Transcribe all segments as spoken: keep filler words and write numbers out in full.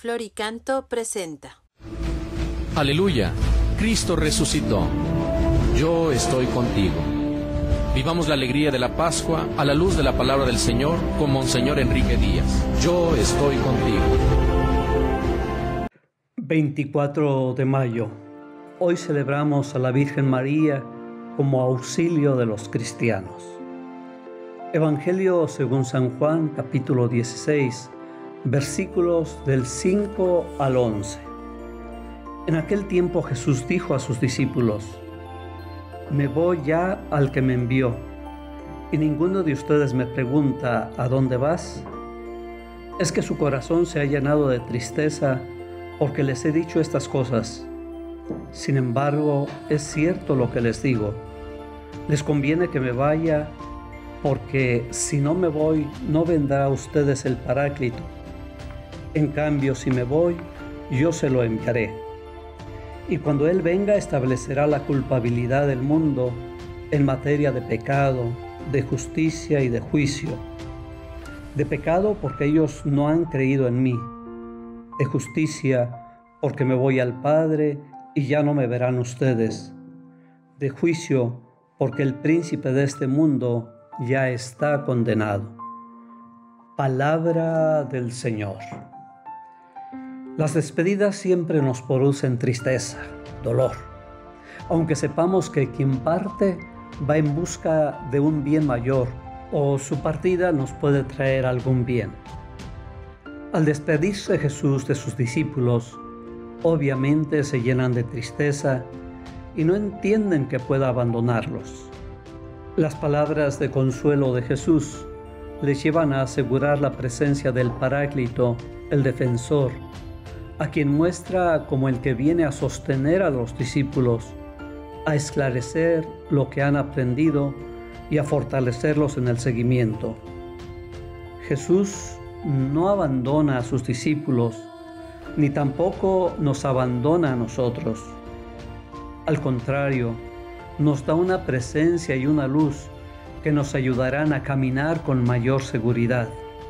Floricanto presenta. Aleluya, Cristo resucitó. Yo estoy contigo. Vivamos la alegría de la Pascua a la luz de la palabra del Señor con Monseñor Enrique Díaz. Yo estoy contigo. veinticuatro de mayo. Hoy celebramos a la Virgen María como auxilio de los cristianos. Evangelio según San Juan, capítulo dieciséis, versículos del cinco al once. En aquel tiempo Jesús dijo a sus discípulos: Me voy ya al que me envió, y ninguno de ustedes me pregunta: ¿a dónde vas? Es que su corazón se ha llenado de tristeza porque les he dicho estas cosas. Sin embargo, es cierto lo que les digo. Les conviene que me vaya, porque si no me voy, no vendrá a ustedes el Paráclito. En cambio, si me voy, yo se lo enviaré. Y cuando Él venga, establecerá la culpabilidad del mundo en materia de pecado, de justicia y de juicio. De pecado, porque ellos no han creído en mí. De justicia, porque me voy al Padre y ya no me verán ustedes. De juicio, porque el príncipe de este mundo ya está condenado. Palabra del Señor. Las despedidas siempre nos producen tristeza, dolor, aunque sepamos que quien parte va en busca de un bien mayor o su partida nos puede traer algún bien. Al despedirse Jesús de sus discípulos, obviamente se llenan de tristeza y no entienden que pueda abandonarlos. Las palabras de consuelo de Jesús les llevan a asegurar la presencia del Paráclito, el defensor, a quien muestra como el que viene a sostener a los discípulos, a esclarecer lo que han aprendido y a fortalecerlos en el seguimiento. Jesús no abandona a sus discípulos, ni tampoco nos abandona a nosotros. Al contrario, nos da una presencia y una luz que nos ayudarán a caminar con mayor seguridad.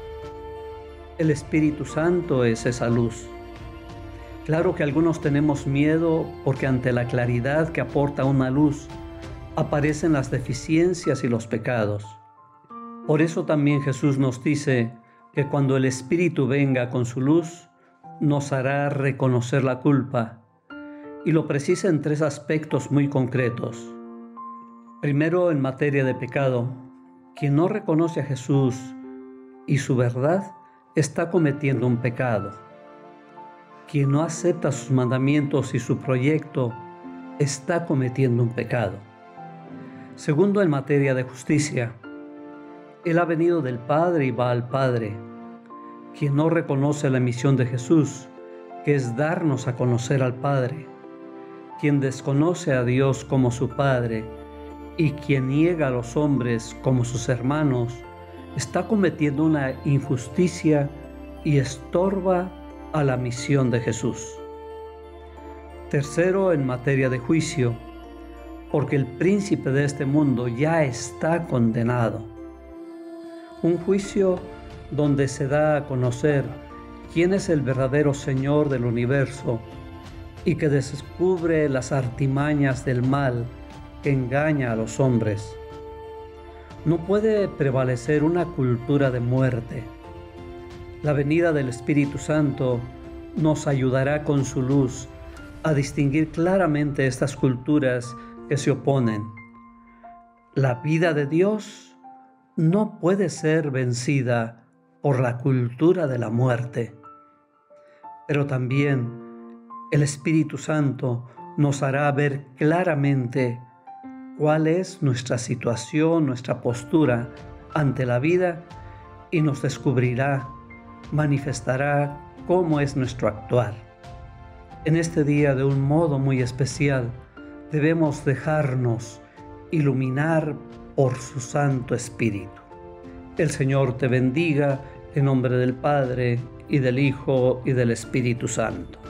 El Espíritu Santo es esa luz. Claro que algunos tenemos miedo porque ante la claridad que aporta una luz aparecen las deficiencias y los pecados. Por eso también Jesús nos dice que cuando el Espíritu venga con su luz, nos hará reconocer la culpa, y lo precisa en tres aspectos muy concretos. Primero, en materia de pecado, quien no reconoce a Jesús y su verdad está cometiendo un pecado. Quien no acepta sus mandamientos y su proyecto está cometiendo un pecado. Segundo, en materia de justicia, Él ha venido del Padre y va al Padre. Quien no reconoce la misión de Jesús, que es darnos a conocer al Padre, quien desconoce a Dios como su Padre y quien niega a los hombres como sus hermanos, está cometiendo una injusticia y estorba a la misión de Jesús. Tercero, en materia de juicio, porque el príncipe de este mundo ya está condenado. Un juicio donde se da a conocer quién es el verdadero Señor del universo y que descubre las artimañas del mal que engaña a los hombres. No puede prevalecer una cultura de muerte. La venida del Espíritu Santo nos ayudará con su luz a distinguir claramente estas culturas que se oponen. La vida de Dios no puede ser vencida por la cultura de la muerte. Pero también el Espíritu Santo nos hará ver claramente cuál es nuestra situación, nuestra postura ante la vida y nos descubrirá, manifestará cómo es nuestro actuar. En este día, de un modo muy especial, debemos dejarnos iluminar por su Santo Espíritu. El Señor te bendiga en nombre del Padre, y del Hijo, y del Espíritu Santo.